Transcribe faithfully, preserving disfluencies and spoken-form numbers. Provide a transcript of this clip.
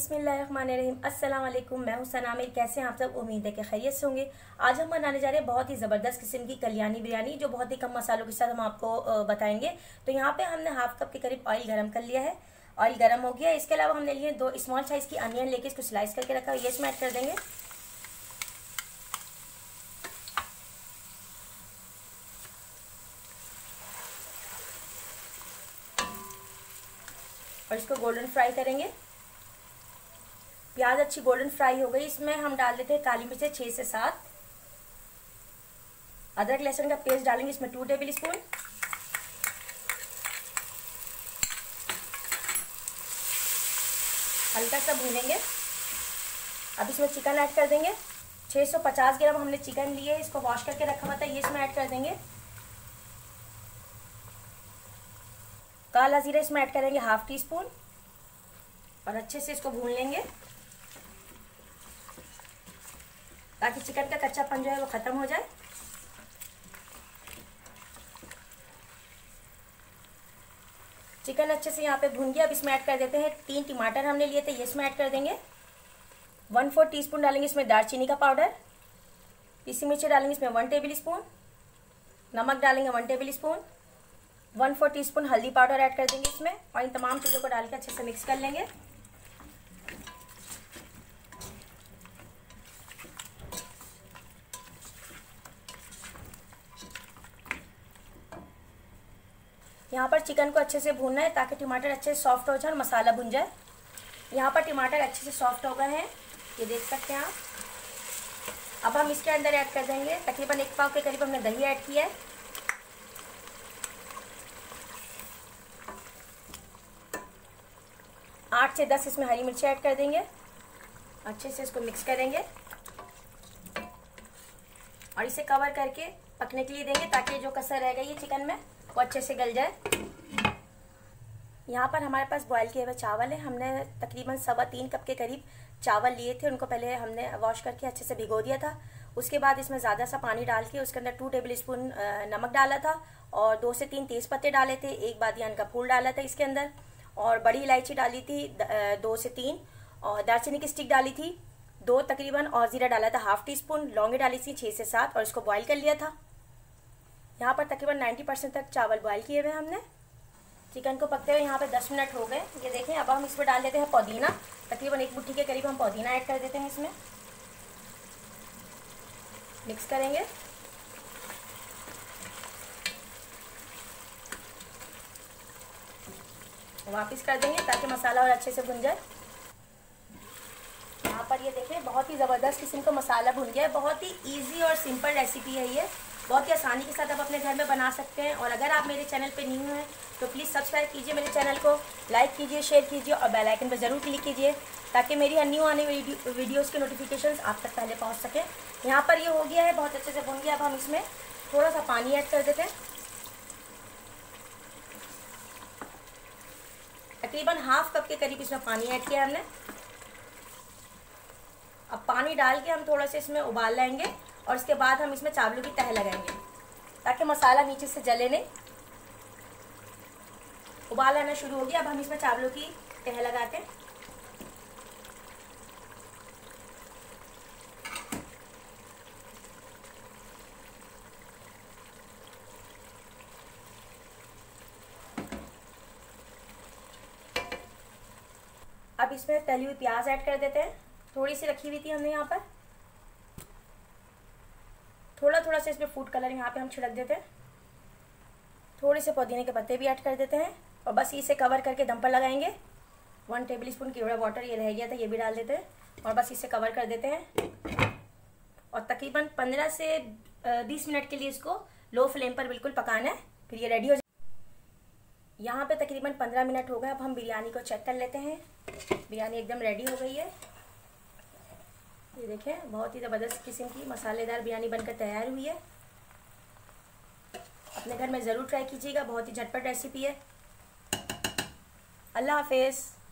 बिस्मिल्लाहिर्रहमानिर्रहीम। अस्सलाम वालेकुम। मैं हूं सना आमिर। कैसे हैं आप सब? उम्मीद है कि खैरियत से होंगे। आज हम बनाने जा रहे हैं बहुत ही ज़बरदस्त किस्म की कल्याणी बिरयानी, जो बहुत ही कम मसालों के साथ हम आपको बताएंगे। तो यहाँ पे हमने हाफ कप के करीब ऑयल गरम कर लिया है। ऑयल गरम हो गया। इसके अलावा हमने लिए दो स्मॉल साइज़ की अनियन लेके इसको स्लाइस करके रखा है, ये इसमें ऐड कर देंगे। और इसको गोल्डन फ्राई करेंगे। प्याज अच्छी गोल्डन फ्राई हो गई। इसमें हम डाल देते हैं काली मिर्चें छः से सात। अदरक लहसुन का पेस्ट डालेंगे इसमें टू टेबल स्पून। हल्का सा भूनेंगे। अब इसमें चिकन ऐड कर देंगे। छः सौ पचास ग्राम हमने चिकन लिए, इसको वॉश करके रखा हुआ था, ये इसमें ऐड कर देंगे। काला जीरा इसमें ऐड करेंगे हाफ टी स्पून और अच्छे से इसको भून लेंगे ताकि चिकन का कच्चापन जो है वो खत्म हो जाए। चिकन अच्छे से यहाँ पे भून गया। अब इसमें ऐड कर देते हैं तीन टमाटर हमने लिए थे, ये इसमें ऐड कर देंगे। वन फोर टी स्पून डालेंगे इसमें दालचीनी का पाउडर। पीसी मिर्ची डालेंगे इसमें वन टेबल स्पून। नमक डालेंगे one tablespoon. One four teaspoon हल्दी पाउडर ऐड कर देंगे इसमें और इन तमाम चीज़ों को डाल के अच्छे से मिक्स कर लेंगे। यहाँ पर चिकन को अच्छे से भूनना है ताकि टमाटर अच्छे से सॉफ्ट हो जाए और मसाला भुन जाए। यहाँ पर टमाटर अच्छे से सॉफ्ट हो गए हैं, ये देख सकते हैं आप। अब हम इसके अंदर ऐड कर देंगे तकरीबन एक पाव के करीब हमने दही ऐड किया है। आठ से दस इसमें हरी मिर्ची ऐड कर देंगे। अच्छे से इसको मिक्स करेंगे और इसे कवर करके पकने के लिए देंगे ताकि जो कसर रहेगा ये चिकन में वो अच्छे से गल जाए। यहाँ पर हमारे पास बॉयल किए हुए चावल है। हमने तकरीबन सवा तीन कप के करीब चावल लिए थे, उनको पहले हमने वॉश करके अच्छे से भिगो दिया था। उसके बाद इसमें ज़्यादा सा पानी डाल के उसके अंदर टू टेबल स्पून नमक डाला था और दो से तीन तेज़ पत्ते डाले थे, एक बादियान का फूल डाला था इसके अंदर, और बड़ी इलायची डाली थी दो से तीन, और दालचीनी की स्टिक डाली थी दो तकरीबन, और ज़ीरा डाला था हाफ टी स्पून। लौंगी डाली थी छः से सात और इसको बॉईल कर लिया था। यहाँ पर तकरीबन नब्बे परसेंट तक चावल बॉईल किए हुए हमने। चिकन को पकते हुए यहाँ पे दस मिनट हो गए, ये देखें। अब हम इसमें डाल देते हैं पुदीना। तकरीबन एक मुट्ठी के करीब हम पुदीना ऐड कर देते हैं इसमें। मिक्स करेंगे। वापस कर देंगे ताकि मसाला और अच्छे से भुन जाए। यहाँ पर ये देखें बहुत ही ज़बरदस्त किस्म का मसाला भुन गया है। बहुत ही इजी और सिंपल रेसिपी है ये, बहुत ही आसानी के साथ आप अपने घर में बना सकते हैं। और अगर आप मेरे चैनल पे न्यू हैं तो प्लीज़ सब्सक्राइब कीजिए मेरे चैनल को, लाइक कीजिए, शेयर कीजिए और बेल आइकन पर ज़रूर क्लिक कीजिए ताकि मेरी न्यू आने वीडियो वीडियोज़ के नोटिफिकेशंस आप तक पहले पहुँच सकें। यहाँ पर ये हो गया है, बहुत अच्छे से भुन गया। अब हम इसमें थोड़ा सा पानी ऐड कर देते हैं। तकरीबन हाफ कप के करीब इसमें पानी ऐड किया हमने। अब पानी डाल के हम थोड़ा सा इसमें उबाल लेंगे और इसके बाद हम इसमें चावलों की तह लगाएंगे ताकि मसाला नीचे से जले नहीं। उबाल आना शुरू हो गया। अब हम इसमें चावलों की तह लगाते हैं। अब इसमें तली हुई प्याज ऐड कर देते हैं, थोड़ी सी रखी हुई थी हमने यहाँ पर। थोड़ा थोड़ा सा इसमें फूड कलर यहाँ पे हम छिड़क देते हैं। थोड़े से पुदीने के पत्ते भी ऐड कर देते हैं और बस इसे कवर करके दम पर लगाएंगे। वन टेबल स्पून केवड़ा वाटर ये रह गया था, ये भी डाल देते हैं और बस इसे कवर कर देते हैं और तकरीबन पंद्रह से बीस मिनट के लिए इसको लो फ्लेम पर बिल्कुल पकाना है, फिर ये रेडी हो जाए। यहाँ पे तकरीबन पंद्रह मिनट हो गए। अब हम बिरयानी को चेक कर लेते हैं। बिरयानी एकदम रेडी हो गई है, ये देखें। बहुत ही ज़बरदस्त किस्म की मसालेदार बिरयानी बनकर तैयार हुई है। अपने घर में ज़रूर ट्राई कीजिएगा, बहुत ही झटपट रेसिपी है। अल्लाह हाफिज़।